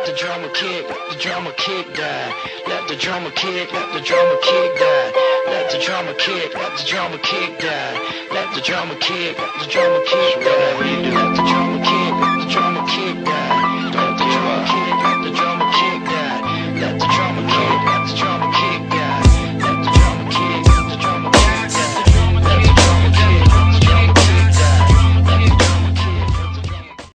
the drummer kick, let the drummer kick die. Let the drummer kick, let the drummer kick die. Let the drummer kick, let the drummer kick die. Let the drummer kick, let the drummer kick die. Let the drummer kick, let the drummer